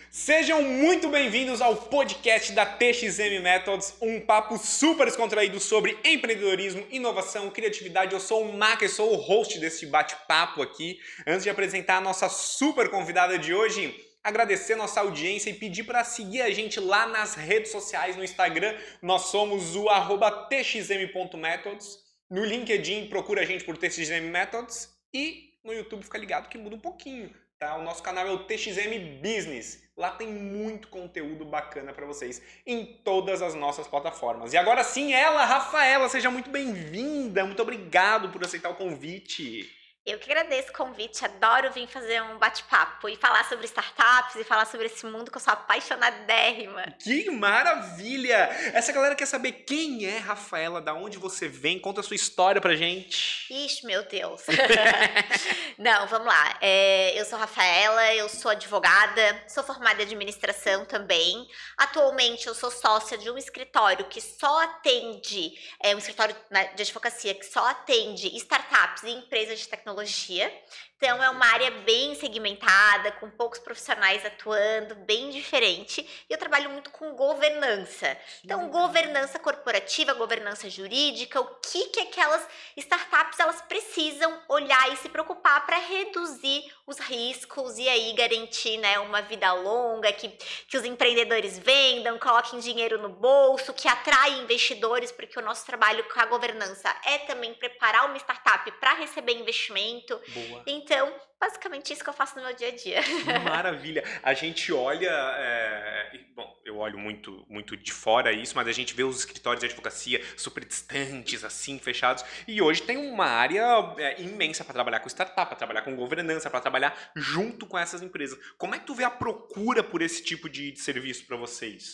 Sejam muito bem-vindos ao podcast da TXM Methods, um papo super descontraído sobre empreendedorismo, inovação, criatividade. Eu sou o Mac, eu sou o host desse bate-papo aqui. Antes de apresentar a nossa super convidada de hoje, agradecer a nossa audiência e pedir para seguir a gente lá nas redes sociais, no Instagram. Nós somos o @txm.methods. No LinkedIn, procura a gente por TXM Methods. E no YouTube fica ligado que muda um pouquinho. Tá? O nosso canal é o TXM Business. Lá tem muito conteúdo bacana para vocês em todas as nossas plataformas. E agora sim, ela, Rafaela, seja muito bem-vinda. Muito obrigado por aceitar o convite. Eu que agradeço o convite, adoro vir fazer um bate-papo e falar sobre startups e falar sobre esse mundo que eu sou apaixonadérrima. Que maravilha! Essa galera quer saber quem é Rafaela, da onde você vem, conta a sua história pra gente. Ixi, meu Deus. Não, vamos lá. Eu sou Rafaela, eu sou advogada, sou formada em administração também. Atualmente eu sou sócia de um escritório que só atende, um escritório de advocacia que só atende startups e empresas de tecnologia. Então é uma área bem segmentada, com poucos profissionais atuando, bem diferente. E eu trabalho muito com governança. Então, governança corporativa, governança jurídica, o que aquelas startups elas precisam olhar e se preocupar para reduzir os riscos e aí garantir, né, uma vida longa, que os empreendedores vendam, coloquem dinheiro no bolso, que atrai investidores, porque o nosso trabalho com a governança é também preparar uma startup para receber investimento. Boa. Então, basicamente isso que eu faço no meu dia a dia. Que maravilha! A gente olha, bom, eu olho muito de fora isso, mas a gente vê os escritórios de advocacia super distantes, assim, fechados, e hoje tem uma área imensa para trabalhar com startup, para trabalhar com governança, para trabalhar junto com essas empresas. Como é que tu vê a procura por esse tipo de serviço para vocês?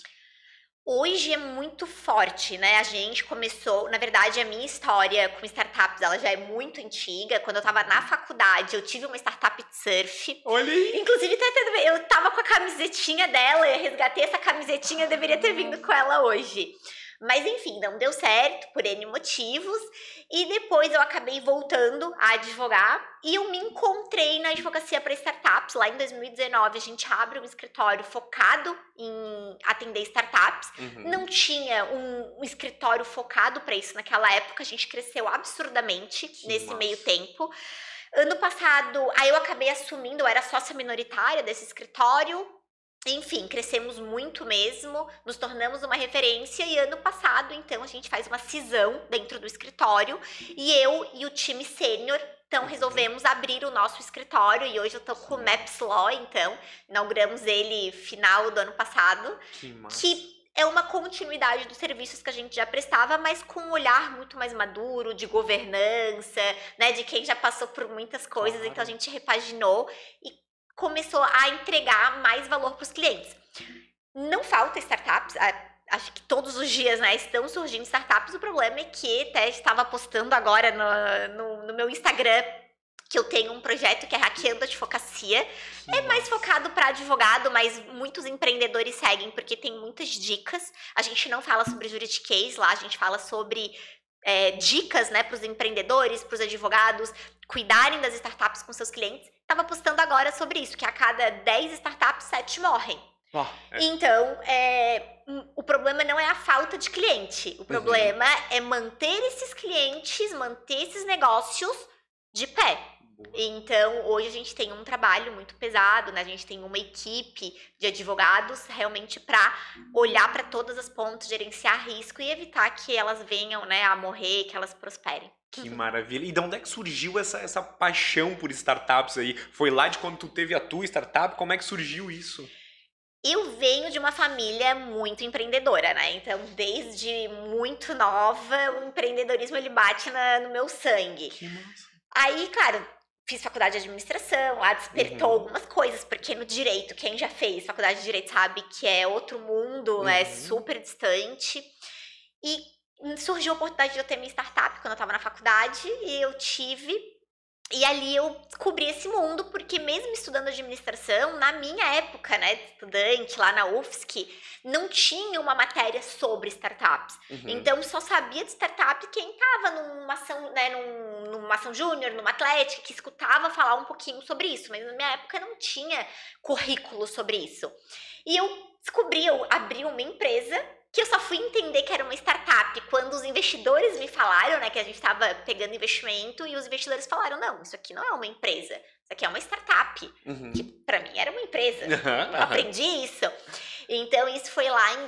Hoje é muito forte, né? A gente começou, na verdade, a minha história com startups, ela já é muito antiga. Quando eu tava na faculdade, eu tive uma startup de surf. Olha aí! Inclusive, eu tava com a camisetinha dela, eu resgatei essa camisetinha, eu deveria ter vindo com ela hoje. Mas enfim, não deu certo por N motivos e depois eu acabei voltando a advogar e eu me encontrei na advocacia para startups. Lá em 2019 a gente abre um escritório focado em atender startups. Não tinha um escritório focado para isso naquela época, a gente cresceu absurdamente nesse meio tempo. Ano passado, aí eu acabei assumindo, eu era sócia minoritária desse escritório. Enfim, crescemos muito mesmo, nos tornamos uma referência e ano passado, então, a gente faz uma cisão dentro do escritório e eu e o time sênior, então, resolvemos abrir o nosso escritório e hoje eu tô com o Maps Law, então, inauguramos ele final do ano passado, que é uma continuidade dos serviços que a gente já prestava, mas com um olhar muito mais maduro, de governança, né, de quem já passou por muitas coisas, então a gente repaginou e começou a entregar mais valor para os clientes. Não falta startups, acho que todos os dias, né, estão surgindo startups. O problema é que até estava postando agora no meu Instagram que eu tenho um projeto que é Hackeando a Advocacia. É mais focado para advogado, mas muitos empreendedores seguem porque tem muitas dicas. A gente não fala sobre juridiquês lá, a gente fala sobre dicas, né, para os empreendedores, para os advogados cuidarem das startups com seus clientes. Estava postando agora sobre isso, que a cada 10 startups, 7 morrem. Então, o problema não é a falta de cliente. O problema é manter esses clientes, manter esses negócios de pé. Então, hoje a gente tem um trabalho muito pesado, né? A gente tem uma equipe de advogados realmente para olhar para todas as pontas, gerenciar risco e evitar que elas venham, né, a morrer, que elas prosperem. Que maravilha! E de onde é que surgiu essa paixão por startups aí? Foi lá de quando tu teve a tua startup? Como é que surgiu isso? Eu venho de uma família muito empreendedora, né? Então, desde muito nova, o empreendedorismo ele bate no meu sangue. Que massa! Aí, claro, fiz faculdade de administração, lá despertou algumas coisas, porque no direito, quem já fez faculdade de direito sabe que é outro mundo, é super distante. E surgiu a oportunidade de eu ter minha startup quando eu estava na faculdade e eu tive. E ali eu descobri esse mundo, porque mesmo estudando administração, na minha época, né, de estudante, lá na UFSC, não tinha uma matéria sobre startups. Uhum. Então, só sabia de startup quem estava numa ação, né, numa ação júnior, numa atlética, que escutava falar um pouquinho sobre isso. Mas na minha época não tinha currículo sobre isso. E eu descobri, eu abri uma empresa que eu só fui entender que era uma startup quando os investidores me falaram, né, que a gente estava pegando investimento e os investidores falaram, não, isso aqui não é uma empresa, isso aqui é uma startup, Uhum. que pra mim era uma empresa, Aham, eu aham. aprendi isso. Então isso foi lá em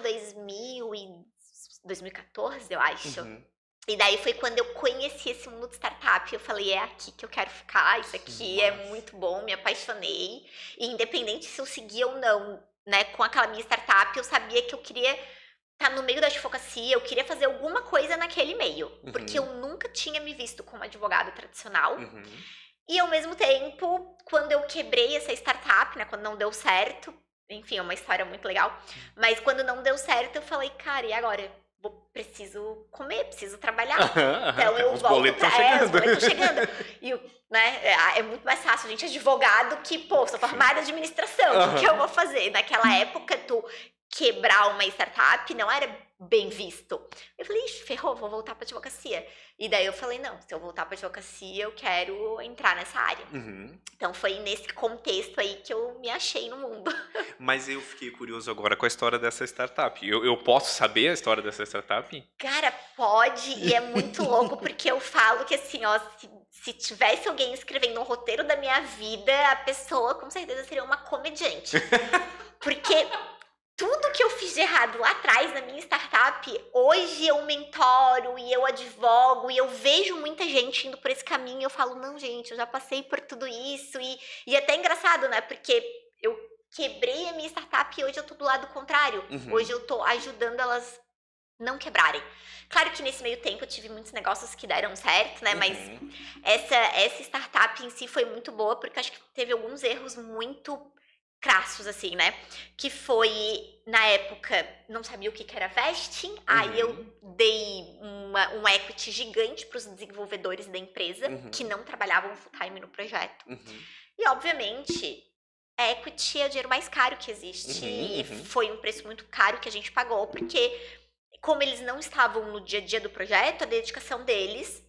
2014, eu acho. Uhum. E daí foi quando eu conheci esse mundo de startup, eu falei, é aqui que eu quero ficar, isso aqui é Massa. muito bom, me apaixonei. E independente se eu seguia ou não, né, com aquela minha startup, eu sabia que eu queria estar no meio da advocacia, eu queria fazer alguma coisa naquele meio. Porque eu Uhum. nunca tinha me visto como advogada tradicional. Uhum. E ao mesmo tempo, quando eu quebrei essa startup, né, quando não deu certo, enfim, é uma história muito legal, mas quando não deu certo, eu falei, cara, e agora? Preciso comer, preciso trabalhar. Aham, Então aham. eu Os volto boletos pra. estão Os chegando. boletos estão chegando. E, né, é muito mais fácil a gente advogado que, pô, sou formada em administração. O que eu Aham. vou fazer? Naquela época, tu quebrar uma startup não era bem visto. Eu falei, ixi, ferrou, vou voltar pra advocacia. E daí eu falei, não, se eu voltar pra advocacia, eu quero entrar nessa área. Uhum. Então foi nesse contexto aí que eu me achei no mundo. Mas eu fiquei curioso agora com a história dessa startup. Eu posso saber a história dessa startup? Cara, pode, e é muito louco, porque eu falo que assim, ó, se tivesse alguém escrevendo um roteiro da minha vida, a pessoa com certeza seria uma comediante. Porque tudo que eu fiz de errado lá atrás na minha startup, hoje eu mentoro e eu advogo e eu vejo muita gente indo por esse caminho e eu falo, não, gente, eu já passei por tudo isso e é até engraçado, né? Porque eu quebrei a minha startup e hoje eu tô do lado contrário. Uhum. Hoje eu tô ajudando elas não quebrarem. Claro que nesse meio tempo eu tive muitos negócios que deram certo, né? Mas Uhum. essa startup em si foi muito boa, porque eu acho que teve alguns erros muito crassos, assim, né? Que foi, na época, não sabia o que era vesting, aí eu Uhum. dei um equity gigante para os desenvolvedores da empresa, Uhum. que não trabalhavam full time no projeto. Uhum. E, obviamente, equity é o dinheiro mais caro que existe. Uhum, E uhum. foi um preço muito caro que a gente pagou, porque como eles não estavam no dia a dia do projeto, a dedicação deles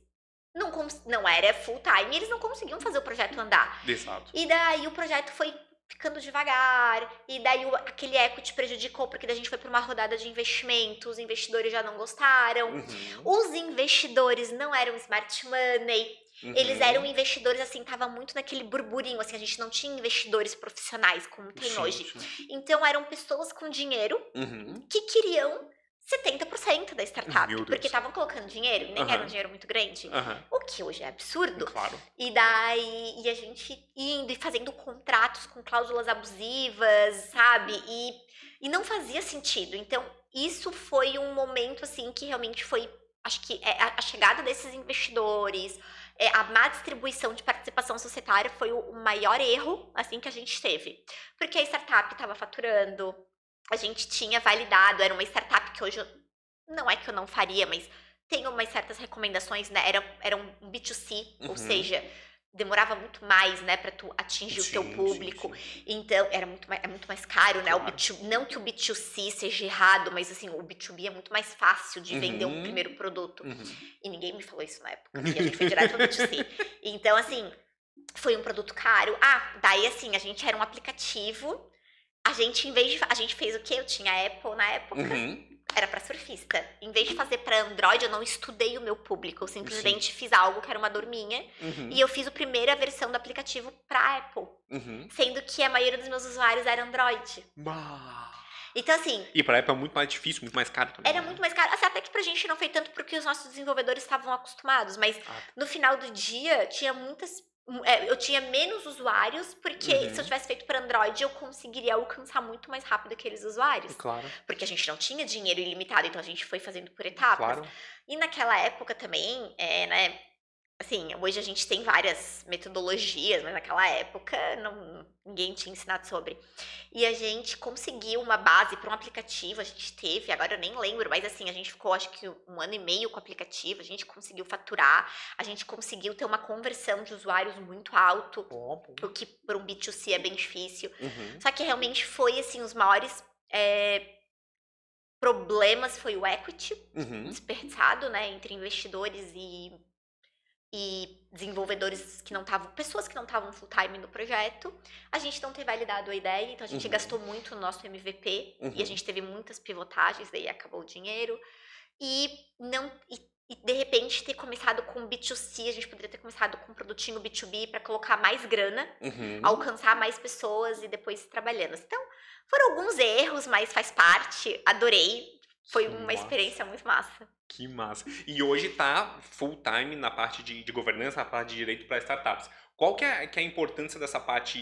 não era full time, eles não conseguiam fazer o projeto andar. Exato. E daí o projeto foi ficando devagar, e daí aquele equity prejudicou, porque daí a gente foi para uma rodada de investimento, os investidores já não gostaram. Uhum. Os investidores não eram smart money, eles eram Uhum. investidores, assim, tava muito naquele burburinho, assim, a gente não tinha investidores profissionais como tem Sim, hoje. sim. Então eram pessoas com dinheiro Uhum. que queriam 70% da startup, Meu porque Deus. estavam colocando dinheiro, e nem era um Aham. dinheiro muito grande, Aham. o que hoje é absurdo. Claro. E daí, e a gente indo e fazendo contratos com cláusulas abusivas, sabe? E não fazia sentido. Então, isso foi um momento, assim, que realmente foi, acho que a chegada desses investidores, a má distribuição de participação societária foi o maior erro, assim, que a gente teve. Porque a startup estava faturando, a gente tinha validado, era uma startup que hoje não é que eu não faria, mas tem umas certas recomendações, né? Era um B2C, ou Uhum. seja, demorava muito mais, né, para tu atingir o teu Sim, público. sim, sim. Então, é muito mais caro, né? Claro. Não que o B2C seja errado, mas assim, o B2B é muito mais fácil de vender um Uhum. primeiro produto. Uhum. E ninguém me falou isso na época. E a gente foi direto pro B2C. Então, assim, foi um produto caro. Daí assim, a gente era um aplicativo. A gente, a gente fez o quê? Eu tinha Apple na época. Uhum. Era pra surfista. Em vez de fazer pra Android, eu não estudei o meu público. Eu simplesmente fiz algo que era uma dor minha. Uhum. E eu fiz a primeira versão do aplicativo pra Apple. Uhum. Sendo que a maioria dos meus usuários era Android. Bah. Então, assim, E pra Apple é muito mais difícil, muito mais caro também. era né? muito mais caro. Assim, até que pra gente não foi tanto porque os nossos desenvolvedores estavam acostumados. Mas Ah, no final do dia, tinha eu tinha menos usuários, porque Uhum. se eu tivesse feito para Android, eu conseguiria alcançar muito mais rápido aqueles usuários. claro, Porque a gente não tinha dinheiro ilimitado, então a gente foi fazendo por etapas. claro. E naquela época também, né, Assim, hoje a gente tem várias metodologias, mas naquela época ninguém tinha ensinado sobre. E a gente conseguiu uma base para um aplicativo, a gente teve, agora eu nem lembro, mas assim, a gente ficou acho que 1 ano e meio com o aplicativo, a gente conseguiu faturar, a gente conseguiu ter uma conversão de usuários muito alto, o que para um B2C é bem difícil. Só que realmente foi assim, os maiores problemas foi o equity desperdiçado, né, entre investidores e desenvolvedores que não estavam, pessoas que não estavam full time no projeto, a gente não ter validado a ideia, então a gente gastou muito no nosso MVP e a gente teve muitas pivotagens, daí acabou o dinheiro e de repente ter começado com B2C, a gente poderia ter começado com um produtinho B2B para colocar mais grana, alcançar mais pessoas e depois ir trabalhando. Então, foram alguns erros, mas faz parte, adorei. Foi uma experiência muito massa. Que massa. E hoje tá full time na parte de governança, na parte de direito para startups. Qual que é a importância dessa parte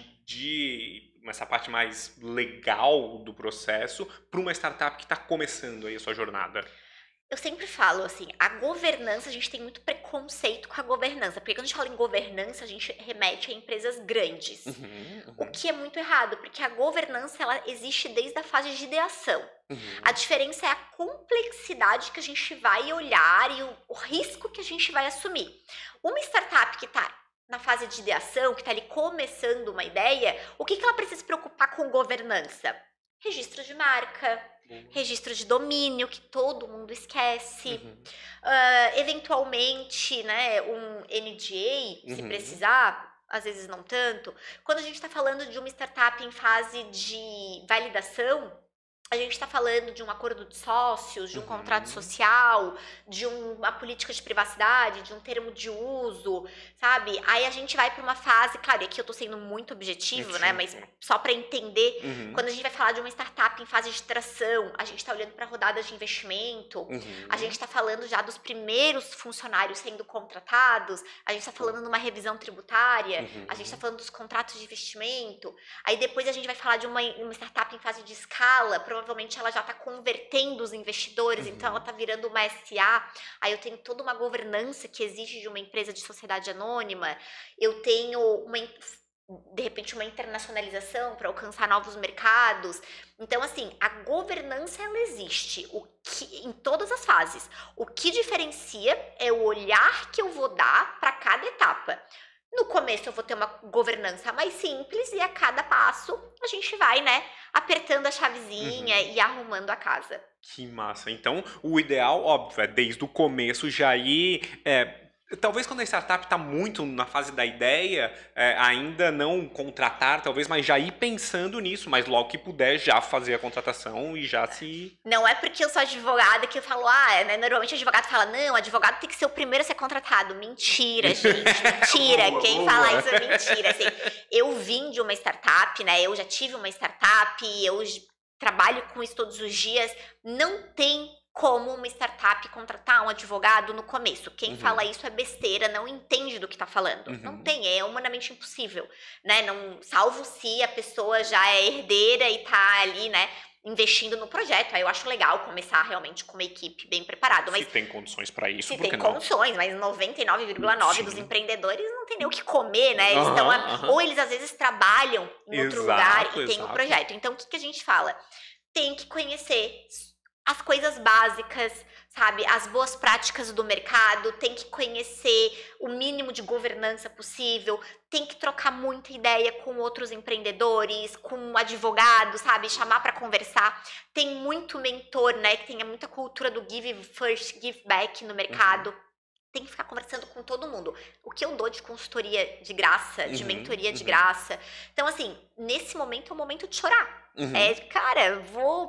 essa parte mais legal do processo para uma startup que está começando aí a sua jornada? Eu sempre falo assim, a governança, a gente tem muito preconceito com a governança, porque quando a gente fala em governança, a gente remete a empresas grandes. O que é muito errado, porque a governança, ela existe desde a fase de ideação. A diferença é a complexidade que a gente vai olhar e o risco que a gente vai assumir. Uma startup que está na fase de ideação, que está ali começando uma ideia, o que ela precisa se preocupar com governança? Registro de marca, registro de domínio, que todo mundo esquece. Eventualmente, né, um NDA, se precisar, às vezes não tanto. Quando a gente está falando de uma startup em fase de validação, a gente está falando de um acordo de sócios, de um contrato social, de uma política de privacidade, de um termo de uso, sabe? Aí a gente vai para uma fase, claro, e aqui eu estou sendo muito objetivo, né? Mas só para entender, quando a gente vai falar de uma startup em fase de tração, a gente está olhando para rodadas de investimento, a gente está falando já dos primeiros funcionários sendo contratados, a gente está falando numa revisão tributária, a gente está falando dos contratos de investimento, aí depois a gente vai falar de uma startup em fase de escala, provavelmente ela já está convertendo os investidores, então ela está virando uma SA, aí eu tenho toda uma governança que exige de uma empresa de sociedade anônima, eu tenho de repente uma internacionalização para alcançar novos mercados. Então assim, a governança ela existe em todas as fases. O que diferencia é o olhar que eu vou dar para cada etapa. No começo eu vou ter uma governança mais simples e a cada passo a gente vai, né, apertando a chavezinha e arrumando a casa. Que massa. Então, o ideal, óbvio, é desde o começo já ir... talvez quando a startup está muito na fase da ideia, ainda não contratar, talvez, mas já ir pensando nisso, mas logo que puder já fazer a contratação e já se... Não é porque eu sou advogada que eu falo, né, normalmente o advogado fala, não, o advogado tem que ser o primeiro a ser contratado. Mentira, gente, mentira. Boa, Quem boa. fala isso é mentira. Assim, eu vim de uma startup, né, eu já tive uma startup, eu trabalho com isso todos os dias, não tem como uma startup contratar um advogado no começo. Quem fala isso é besteira, não entende do que tá falando. Não tem, é humanamente impossível, né? Não, salvo se a pessoa já é herdeira e tá ali, né, investindo no projeto. Aí eu acho legal começar realmente com uma equipe bem preparada. Mas se tem condições para isso, se por que tem não? condições, mas 99,9% dos empreendedores não tem nem o que comer, né? Eles ou eles às vezes trabalham em outro lugar e tem o projeto. Então o que a gente fala? Tem que conhecer as coisas básicas, sabe? As boas práticas do mercado, tem que conhecer o mínimo de governança possível, tem que trocar muita ideia com outros empreendedores, com advogados, sabe? Chamar para conversar. Tem muito mentor, né? Que tem muita cultura do give first, give back no mercado. Tem que ficar conversando com todo mundo. O que eu dou de consultoria de graça, de mentoria de graça. Então, assim, nesse momento é o momento de chorar. Cara,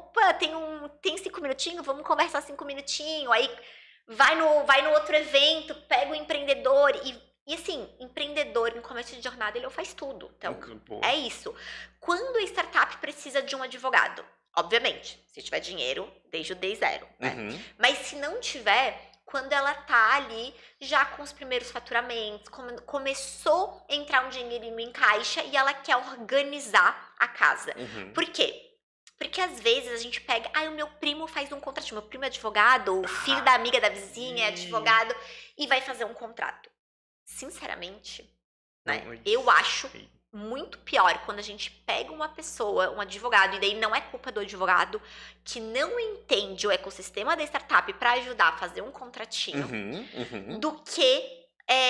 tem 5 minutinhos, vamos conversar 5 minutinhos. Aí vai no outro evento, pega o empreendedor e assim, empreendedor no começo de jornada, ele faz tudo. Então, é isso. Quando a startup precisa de um advogado, obviamente, se tiver dinheiro, desde o day zero, né? Mas se não tiver, quando ela tá ali já com os primeiros faturamentos, começou a entrar um dinheirinho em caixa e ela quer organizar a casa. Por quê? Porque às vezes a gente pega, o meu primo faz um contrato, meu primo é advogado, o filho da amiga da vizinha é advogado e vai fazer um contrato. sinceramente, Não, né, eu acho sei. muito pior quando a gente pega uma pessoa, um advogado, e daí não é culpa do advogado, que não entende o ecossistema da startup para ajudar a fazer um contratinho, do que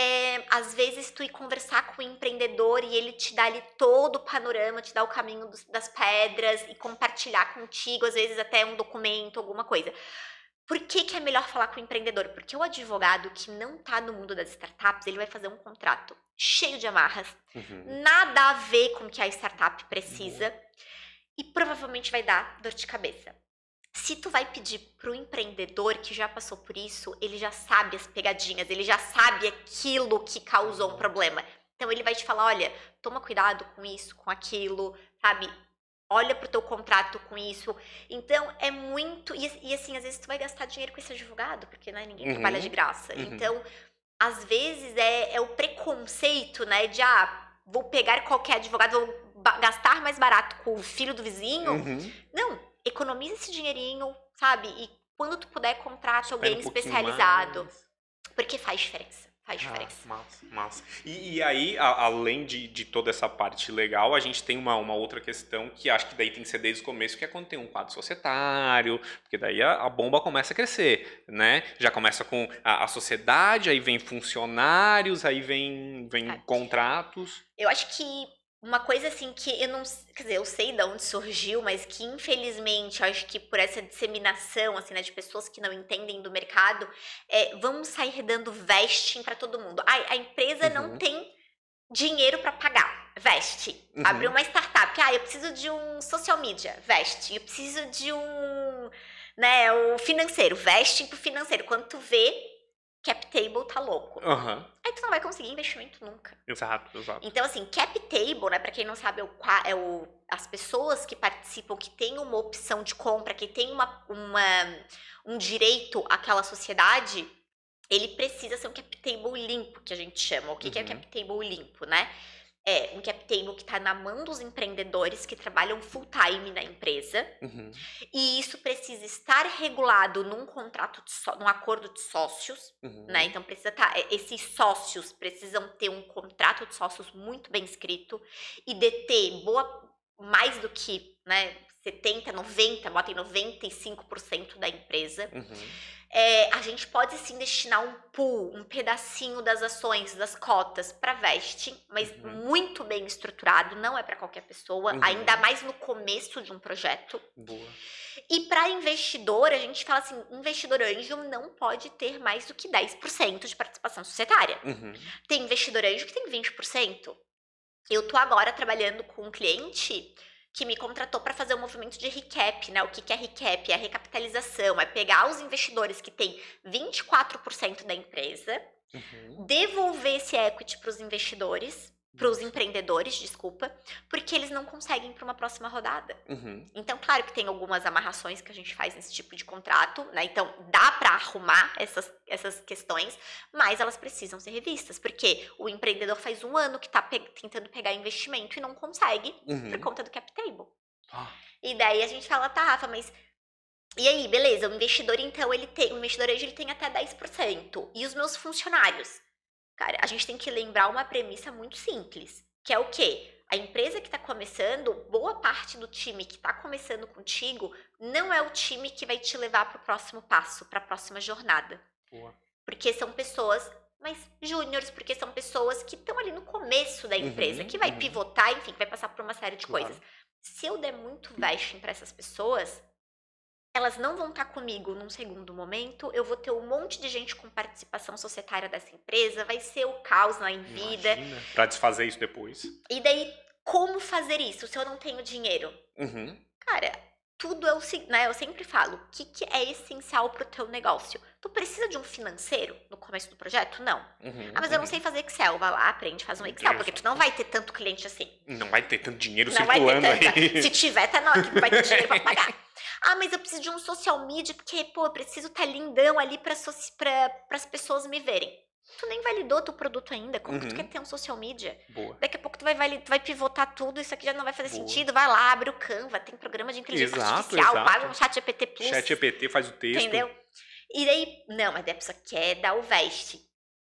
às vezes tu ir conversar com o empreendedor e ele te dá ali todo o panorama, te dá o caminho das pedras e compartilhar contigo, às vezes até um documento, alguma coisa. Por que é melhor falar com o empreendedor? Porque o advogado que não tá no mundo das startups, ele vai fazer um contrato cheio de amarras, nada a ver com o que a startup precisa e provavelmente vai dar dor de cabeça. Se tu vai pedir pro empreendedor que já passou por isso, ele já sabe as pegadinhas, ele já sabe aquilo que causou um problema. Então ele vai te falar, olha, toma cuidado com isso, com aquilo, sabe? Olha pro teu contrato com isso. Então, é muito... E assim, às vezes tu vai gastar dinheiro com esse advogado, porque né, ninguém trabalha de graça. Então, às vezes é o preconceito, né? De, vou pegar qualquer advogado, vou gastar mais barato com o filho do vizinho. Não, economiza esse dinheirinho, sabe? E quando tu puder, contrata alguém especializado. Porque faz diferença. Faz diferença. Massa. E aí, além de toda essa parte legal, a gente tem uma outra questão que acho que daí tem que ser desde o começo, que é quando tem um quadro societário, porque daí a bomba começa a crescer, né? Já começa com a sociedade, aí vem funcionários, aí vem contratos. Eu acho que uma coisa assim que eu não... Quer dizer, eu sei de onde surgiu, mas que infelizmente, eu acho que por essa disseminação, assim, né, de pessoas que não entendem do mercado, vamos sair dando vesting para todo mundo. A empresa não tem dinheiro para pagar, veste. Abriu uma startup, eu preciso de um social media, veste. Eu preciso de um, né, o financeiro, vesting pro financeiro. Quando tu vê, cap table tá louco. Aí tu não vai conseguir investimento nunca. Exato. Então, assim, cap table, né, pra quem não sabe, as pessoas que participam, que tem uma opção de compra, que tem um direito àquela sociedade, ele precisa ser um cap table limpo, que a gente chama. O que é cap table limpo, né? É um cap table que está na mão dos empreendedores que trabalham full time na empresa. E isso precisa estar regulado num contrato, num acordo de sócios, né? Então precisa esses sócios precisam ter um contrato de sócios muito bem escrito e deter mais do que, né, 70, 90, bota em 95% da empresa. A gente pode sim destinar um pool, um pedacinho das ações, das cotas para vesting, mas muito bem estruturado, não é para qualquer pessoa, ainda mais no começo de um projeto. E para investidor, a gente fala assim, investidor anjo não pode ter mais do que 10% de participação societária. Tem investidor anjo que tem 20%. Eu tô agora trabalhando com um cliente que me contratou para fazer um movimento de recap, né? O que é recap? É a recapitalização, é pegar os investidores que têm 24% da empresa, devolver esse equity para os investidores, para os empreendedores, desculpa, porque eles não conseguem para uma próxima rodada. Então, claro que tem algumas amarrações que a gente faz nesse tipo de contrato, né? Então, dá para arrumar essas questões, mas elas precisam ser revistas, porque o empreendedor faz um ano que está tentando pegar investimento e não consegue por conta do cap table. E daí a gente fala, tá, Rafa, mas e aí, beleza, o investidor, então, o investidor hoje ele tem até 10%. E os meus funcionários? Cara, a gente tem que lembrar uma premissa muito simples, que é o quê? A empresa que está começando, boa parte do time que está começando contigo, não é o time que vai te levar para o próximo passo, para a próxima jornada. Porque são pessoas mais júniores, porque são pessoas que estão ali no começo da empresa, que vai pivotar, enfim, que vai passar por uma série de coisas. Se eu der muito vesting para essas pessoas, elas não vão estar comigo num segundo momento, eu vou ter um monte de gente com participação societária dessa empresa, vai ser o caos na vida. Para desfazer isso depois. E daí, como fazer isso se eu não tenho dinheiro? Cara, tudo né? Eu sempre falo, o que é essencial pro teu negócio? Tu precisa de um financeiro no começo do projeto? Não. Mas eu não sei fazer Excel. Vai lá, aprende, faz um Excel, porque tu não vai ter tanto cliente assim. Não vai ter tanto dinheiro circulando aí. Se tiver, tá não, que vai ter dinheiro pra pagar. Mas eu preciso de um social media, porque, eu preciso estar lindão ali para as pessoas me verem. Tu nem validou teu produto ainda, como que tu quer ter um social media? Daqui a pouco tu vai pivotar tudo, isso aqui já não vai fazer sentido, vai lá, abre o Canva, tem programa de inteligência artificial, paga um ChatGPT Plus. ChatGPT faz o texto. Entendeu? E daí, não, mas daí a pessoa quer dar o veste.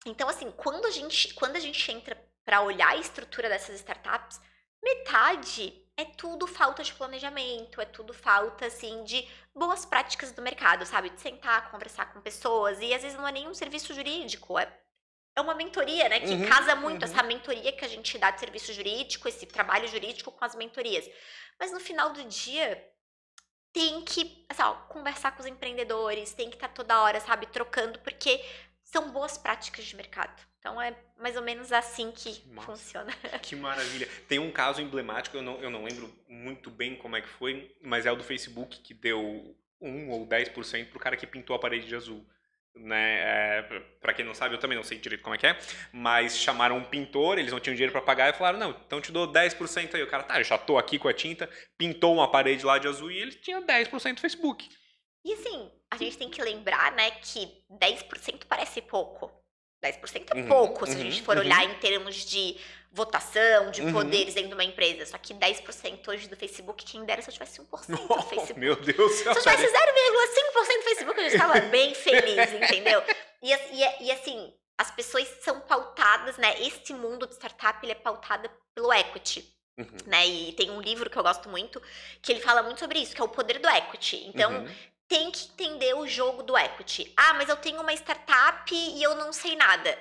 Então, assim, quando a gente entra para olhar a estrutura dessas startups, metade é tudo falta de planejamento, é tudo falta, assim, de boas práticas do mercado, sabe? De sentar, conversar com pessoas, e às vezes não é nem um serviço jurídico, é uma mentoria, né? Que casa muito essa mentoria que a gente dá de serviço jurídico, esse trabalho jurídico com as mentorias. Mas no final do dia, tem que, assim, ó, conversar com os empreendedores, tem que estar toda hora, sabe, trocando, porque são boas práticas de mercado. Então é mais ou menos assim que Massa. funciona. Que maravilha. Tem um caso emblemático, eu não lembro muito bem como é que foi, mas é o do Facebook que deu 1 ou 10% pro cara que pintou a parede de azul. Né? Pra quem não sabe, eu também não sei direito como é que é, mas chamaram um pintor, eles não tinham dinheiro pra pagar e falaram, não, então te dou 10% aí. O cara, tá, eu já tô aqui com a tinta, pintou uma parede lá de azul e ele tinha 10% do Facebook. E assim, a gente tem que lembrar, né, que 10% parece pouco. 10% é pouco, se a gente for olhar em termos de votação, de poderes dentro de uma empresa. Só que 10% hoje do Facebook, quem dera se eu tivesse 1% do Facebook. Meu Deus do céu. Se eu tivesse 0,5% do Facebook, eu já estava bem feliz, entendeu? E assim, as pessoas são pautadas, né? Este mundo de startup, ele é pautado pelo equity. Né? E tem um livro que eu gosto muito, que ele fala muito sobre isso, que é o poder do equity. Então, tem que entender o jogo do equity. Ah, mas eu tenho uma startup e eu não sei nada.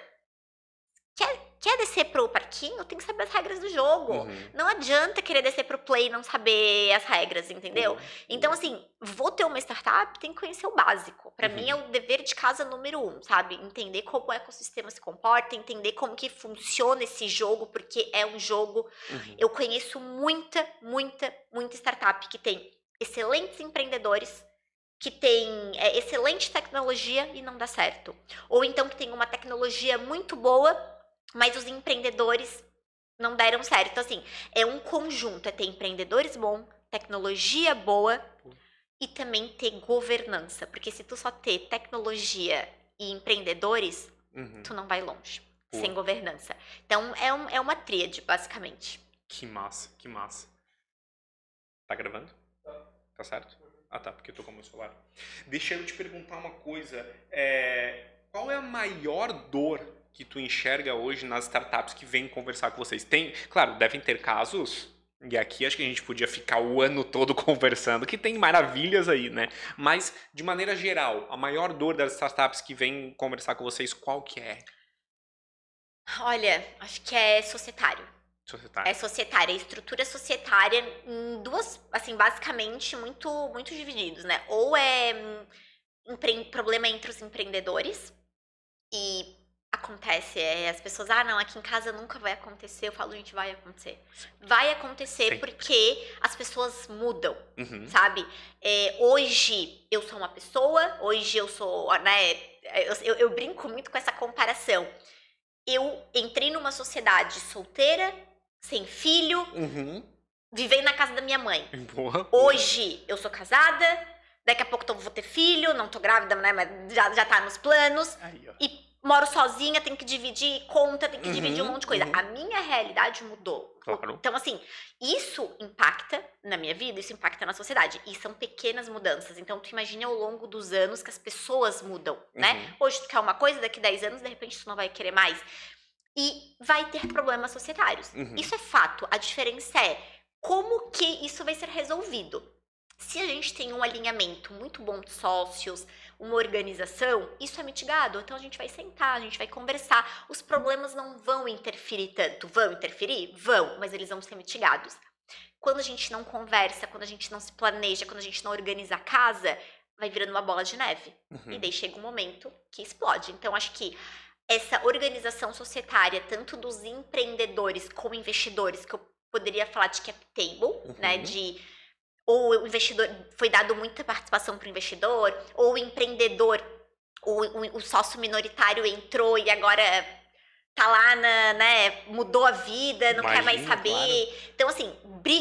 Quer descer pro parquinho? Tem que saber as regras do jogo. Não adianta querer descer pro play e não saber as regras, entendeu? Então, assim, vou ter uma startup, tem que conhecer o básico. Pra mim é o dever de casa número 1, sabe? Entender como o ecossistema se comporta, entender como que funciona esse jogo, porque é um jogo. Eu conheço muita startup que tem excelentes empreendedores, que tem excelente tecnologia e não dá certo. Ou então que tem uma tecnologia muito boa, mas os empreendedores não deram certo. Então, assim, é um conjunto, é ter empreendedores bons, tecnologia boa e também ter governança. Porque se tu só ter tecnologia e empreendedores, tu não vai longe, sem governança. Então, é uma tríade, basicamente. Que massa, que massa. Tá gravando? Tá certo? Ah, tá, porque eu tô com o meu celular. Deixa eu te perguntar uma coisa. Qual é a maior dor que tu enxerga hoje nas startups que vêm conversar com vocês? Claro, devem ter casos, e aqui acho que a gente podia ficar o ano todo conversando, que tem maravilhas aí, né? Mas, de maneira geral, a maior dor das startups que vêm conversar com vocês, qual que é? Olha, acho que é societário. É societária, estrutura societária em duas, assim, basicamente muito divididos, né? Ou é problema entre os empreendedores e acontece, as pessoas, não, aqui em casa nunca vai acontecer. Eu falo, gente, vai acontecer. Vai acontecer porque as pessoas mudam, sabe? Hoje eu sou uma pessoa, hoje eu sou, né? Eu brinco muito com essa comparação. Eu entrei numa sociedade solteira, sem filho, vivendo na casa da minha mãe. Hoje eu sou casada, daqui a pouco vou ter filho, não tô grávida, né, mas já tá nos planos. E moro sozinha, tenho que dividir conta, tenho que dividir um monte de coisa. A minha realidade mudou. Claro. Então, assim, isso impacta na minha vida, isso impacta na sociedade. E são pequenas mudanças. Então, tu imagina ao longo dos anos que as pessoas mudam, né? Hoje tu quer uma coisa, daqui 10 anos, de repente tu não vai querer mais. E vai ter problemas societários. Isso é fato. A diferença é como que isso vai ser resolvido. Se a gente tem um alinhamento muito bom de sócios, uma organização, isso é mitigado. Então a gente vai sentar, a gente vai conversar. Os problemas não vão interferir tanto. Vão interferir? Vão, mas eles vão ser mitigados. Quando a gente não conversa, quando a gente não se planeja, quando a gente não organiza a casa, vai virando uma bola de neve. E daí chega um momento que explode. Então acho que essa organização societária, tanto dos empreendedores como investidores, que eu poderia falar de cap table, né, ou o investidor, foi dado muita participação para o investidor, ou o empreendedor, o sócio minoritário entrou e agora tá lá, né, mudou a vida, não quer mais saber. Claro. Então, assim,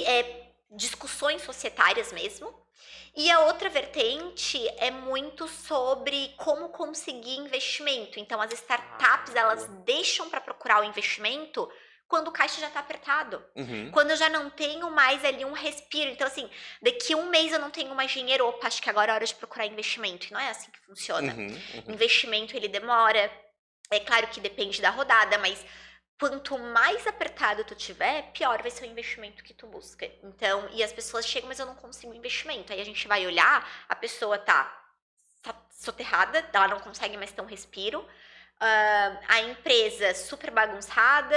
discussões societárias mesmo. E a outra vertente é muito sobre como conseguir investimento. Então, as startups, elas deixam para procurar o investimento quando o caixa já está apertado. Quando eu já não tenho mais ali um respiro. Então, assim, daqui a um mês eu não tenho mais dinheiro. Opa, acho que agora é hora de procurar investimento. E não é assim que funciona. Investimento, ele demora. É claro que depende da rodada, mas quanto mais apertado tu tiver, pior vai ser o investimento que tu busca. Então, e as pessoas chegam, mas eu não consigo investimento. Aí a gente vai olhar, a pessoa tá soterrada, ela não consegue mais ter um respiro. A empresa super bagunçada,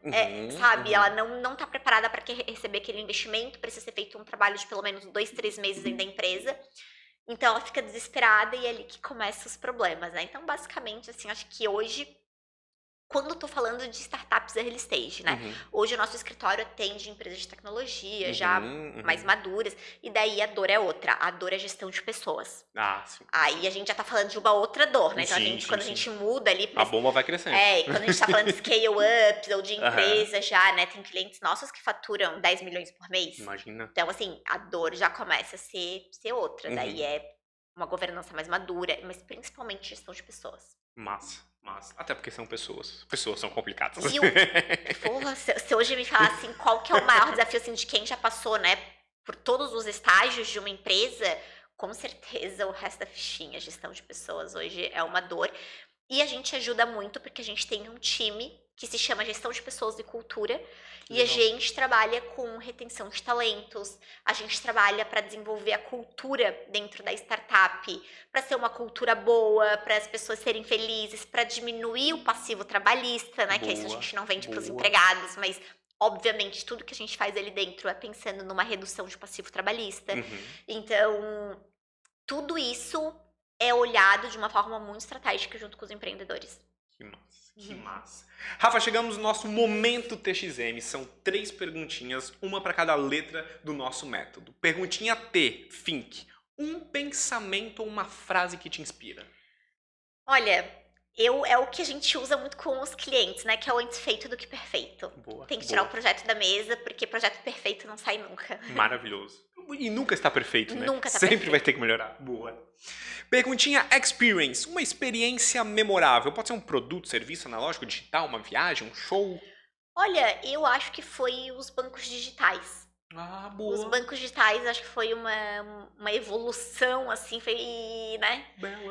sabe? Ela não tá preparada para receber aquele investimento, precisa ser feito um trabalho de pelo menos 2, 3 meses dentro da empresa. Então ela fica desesperada e é ali que começam os problemas, né? Então, basicamente, assim, acho que hoje, quando eu tô falando de startups early stage, né? Hoje o nosso escritório atende empresas de tecnologia já mais maduras, e daí a dor é outra. A dor é gestão de pessoas. Sim. Aí a gente já tá falando de uma outra dor, né? Então quando a gente muda ali... A bomba vai crescendo. E quando a gente tá falando de scale-up ou de empresa já, né? Tem clientes nossos que faturam 10 milhões por mês. Imagina. Então, assim, a dor já começa a ser outra. Daí é uma governança mais madura, mas principalmente gestão de pessoas. Massa. Até porque são pessoas. Pessoas são complicadas. Porra, se hoje me falar assim, qual que é o maior desafio assim, de quem já passou, né, por todos os estágios de uma empresa, com certeza o resto da fichinha, gestão de pessoas hoje é uma dor. E a gente ajuda muito porque a gente tem um time que se chama Gestão de Pessoas e Cultura. E a gente trabalha com retenção de talentos, a gente trabalha para desenvolver a cultura dentro da startup, para ser uma cultura boa, para as pessoas serem felizes, para diminuir o passivo trabalhista, né? Que isso a gente não vende para os empregados, mas obviamente tudo que a gente faz ali dentro é pensando numa redução de passivo trabalhista. Então, tudo isso é olhado de uma forma muito estratégica junto com os empreendedores. Que massa. Rafa, chegamos no nosso momento TXM. São 3 perguntinhas, uma para cada letra do nosso método. Perguntinha T, think. Um pensamento ou uma frase que te inspira? Olha, é o que a gente usa muito com os clientes, né? Que é o antes feito do que perfeito. Tem que tirar o projeto da mesa, porque projeto perfeito não sai nunca. Maravilhoso. E nunca está perfeito, né? Nunca está Sempre perfeito. vai ter que melhorar. Boa. Perguntinha experience. Uma experiência memorável. Pode ser um produto, serviço analógico, digital, uma viagem, um show? Olha, eu acho que foi os bancos digitais. Boa. Os bancos digitais, acho que foi uma evolução, assim, foi, né?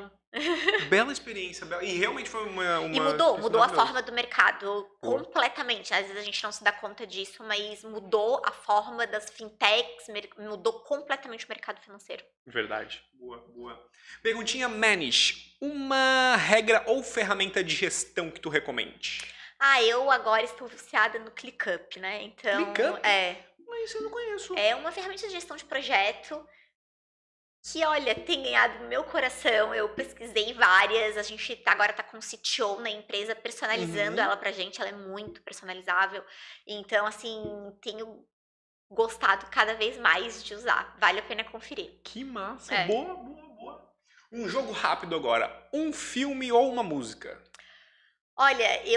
Bela experiência. E realmente foi uma E mudou a forma do mercado completamente. Às vezes a gente não se dá conta disso, mas mudou a forma das fintechs, mudou completamente o mercado financeiro. Verdade. Boa. Perguntinha manage. Uma regra ou ferramenta de gestão que tu recomende? Eu agora estou viciada no ClickUp, né? Então, ClickUp? Mas eu não conheço. É uma ferramenta de gestão de projeto que, olha, tem ganhado meu coração. Eu pesquisei várias, a gente agora tá com o CTO na empresa personalizando ela pra gente, ela é muito personalizável. Então, assim, tenho gostado cada vez mais de usar. Vale a pena conferir. Que massa. Boa. Um jogo rápido agora. Um filme ou uma música? Olha,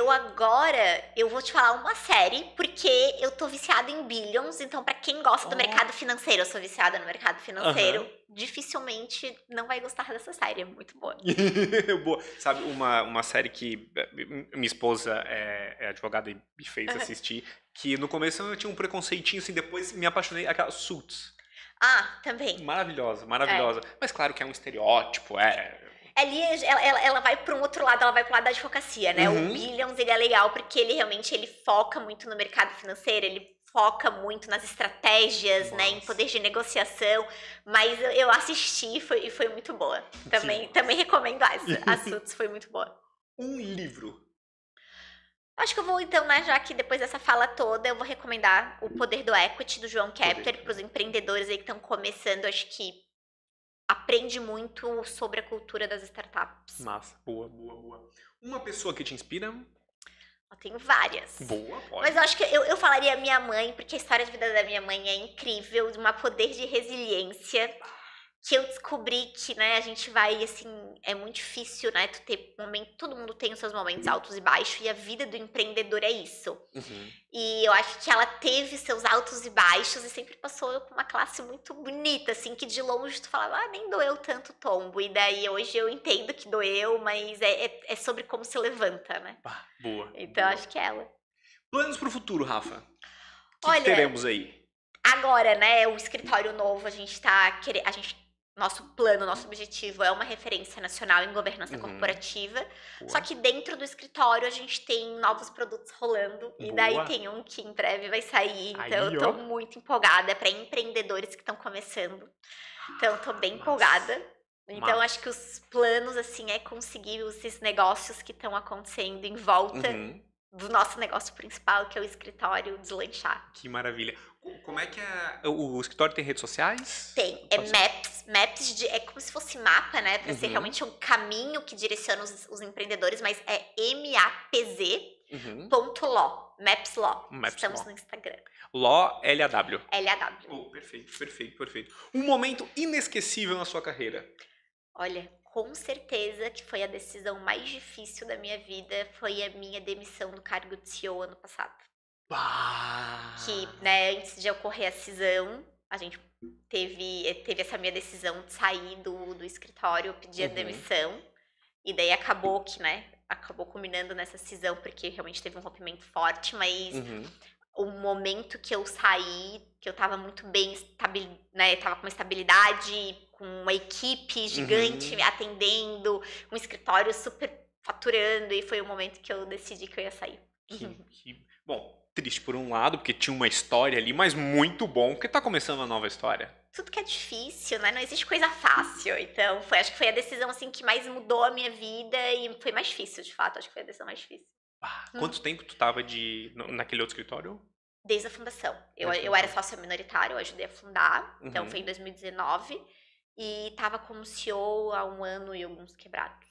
eu vou te falar uma série, porque eu tô viciada em Billions, então pra quem gosta do mercado financeiro, eu sou viciada no mercado financeiro, dificilmente não vai gostar dessa série, é muito boa. Boa. Sabe, uma série que minha esposa é advogada e me fez assistir, que no começo eu tinha um preconceitinho, assim, depois me apaixonei, aquela Suits. Também. Maravilhosa. Mas claro que é um estereótipo, Ali ela vai para um outro lado, ela vai pro lado da advocacia, né? O Billions, ele é legal porque ele realmente foca muito no mercado financeiro, ele foca muito nas estratégias, né? Em poder de negociação. Mas eu assisti e foi muito boa. Também recomendo essa. A Suits foi muito boa. Um livro. Acho que eu vou então, né? Já que depois dessa fala toda, eu vou recomendar O Poder do Equity, do João Kepler, para os empreendedores aí que estão começando. Acho que aprende muito sobre a cultura das startups. Massa, boa. Uma pessoa que te inspira? Eu tenho várias. Boa, pode. Mas eu acho que eu falaria minha mãe, porque a história de vida da minha mãe é incrível, de um poder de resiliência, que eu descobri que, né, a gente vai, assim, é muito difícil, né, tu ter momento, todo mundo tem os seus momentos altos e baixos, e a vida do empreendedor é isso. E eu acho que ela teve seus altos e baixos e sempre passou com uma classe muito bonita, assim, que de longe tu falava, nem doeu tanto o tombo. E daí hoje eu entendo que doeu, mas é sobre como se levanta, né? Boa. Então acho que é ela. Planos pro futuro, Rafa? O que teremos aí? Agora, né, o escritório novo, a gente nosso plano, nosso objetivo é uma referência nacional em governança corporativa. Boa. Só que dentro do escritório a gente tem novos produtos rolando. E daí Boa. tem um que em breve vai sair. Então Aí, eu tô ó. muito empolgada. É para empreendedores que estão começando. Então eu tô bem empolgada. Então acho que os planos, assim, é conseguir esses negócios que estão acontecendo em volta do nosso negócio principal, que é o escritório, deslanchar. Que maravilha. Como é que é? O escritório tem redes sociais? Tem, é Maps. Maps é como se fosse mapa, né? Para ser realmente um caminho que direciona os empreendedores, mas é mapz.law. Maps Law. Estamos no Instagram. Law, L-A-W. L-A-W. Oh, perfeito, perfeito, perfeito. Um momento inesquecível na sua carreira? Olha, com certeza que foi a decisão mais difícil da minha vida, foi a minha demissão do cargo de CEO ano passado. Que, né, antes de ocorrer a cisão, a gente teve essa minha decisão de sair do escritório, eu pedi a demissão, e daí acabou que, né, acabou culminando nessa cisão, porque realmente teve um rompimento forte, mas o momento que eu saí, que eu tava muito bem, né, tava com uma estabilidade, com uma equipe gigante me atendendo, um escritório super faturando, e foi o momento que eu decidi que eu ia sair. Bom, triste por um lado, porque tinha uma história ali, mas muito bom, porque tá começando uma nova história. Tudo que é difícil, né? Não existe coisa fácil. Então, acho que foi a decisão, assim, que mais mudou a minha vida e foi mais difícil, de fato. Acho que foi a decisão mais difícil. Quanto tempo tu tava naquele outro escritório? Desde a fundação. Eu era sócia minoritária, eu ajudei a fundar. Então, foi em 2019. E tava como CEO há 1 ano e alguns quebrados.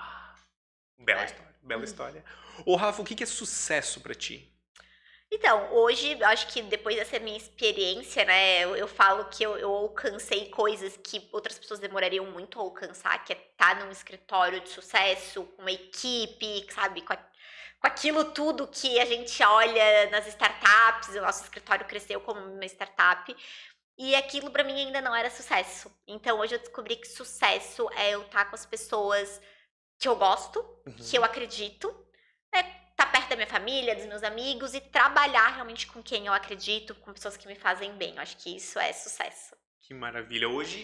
Bela história, bela história. Ô, Rafa, o que é sucesso pra ti? Então, hoje, eu acho que depois dessa minha experiência, né, eu falo que eu alcancei coisas que outras pessoas demorariam muito a alcançar, que é estar num escritório de sucesso, com uma equipe, sabe, com aquilo tudo que a gente olha nas startups. O nosso escritório cresceu como uma startup, e aquilo pra mim ainda não era sucesso. Então, hoje eu descobri que sucesso é eu estar com as pessoas que eu gosto, que eu acredito, né? Tá perto da minha família, dos meus amigos e trabalhar realmente com quem eu acredito, com pessoas que me fazem bem. Eu acho que isso é sucesso. Que maravilha. Hoje,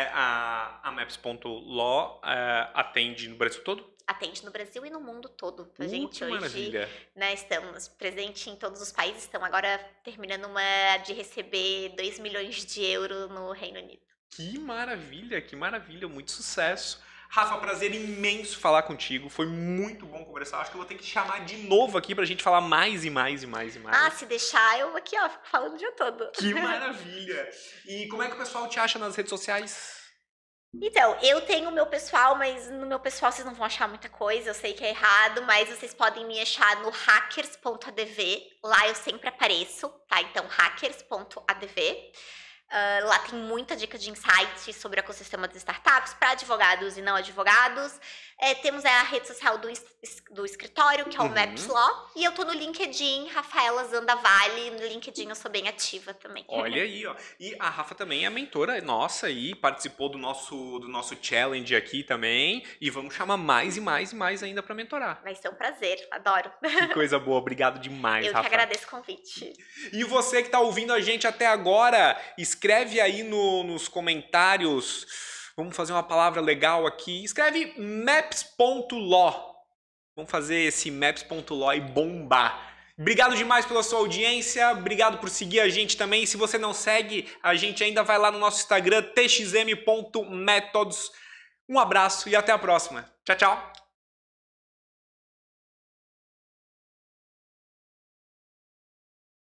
a Maps.law atende no Brasil todo? Atende no Brasil e no mundo todo. A gente que hoje, maravilha. né, estamos presentes em todos os países. Estamos agora terminando uma de receber 2 milhões de euros no Reino Unido. Que maravilha. Muito sucesso. Rafa, prazer imenso falar contigo. Foi muito bom conversar. Acho que eu vou ter que te chamar de novo aqui pra gente falar mais e mais. Ah, se deixar, eu aqui, ó, fico falando o dia todo. Que maravilha! E como é que o pessoal te acha nas redes sociais? Então, eu tenho o meu pessoal, mas no meu pessoal vocês não vão achar muita coisa, eu sei que é errado, mas vocês podem me achar no hackers.adv, lá eu sempre apareço, tá? Então, hackers.adv. Lá tem muita dica de insights sobre o ecossistema das startups para advogados e não advogados. Temos a rede social do escritório, que é o Maps Law. E eu tô no LinkedIn, Rafaela Zandavalle. No LinkedIn eu sou bem ativa também. Olha aí, ó. E a Rafa também é mentora nossa e participou do nosso challenge aqui também. E vamos chamar mais e mais ainda para mentorar. Vai ser um prazer, adoro. Que coisa boa, obrigado demais, Rafa. Eu que agradeço o convite. E você que tá ouvindo a gente até agora, escreve aí nos comentários. Vamos fazer uma palavra legal aqui. Escreve maps.law. Vamos fazer esse maps.law e bombar. Obrigado demais pela sua audiência. Obrigado por seguir a gente também. Se você não segue a gente ainda, vai lá no nosso Instagram, txm.methods. Um abraço e até a próxima. Tchau, tchau.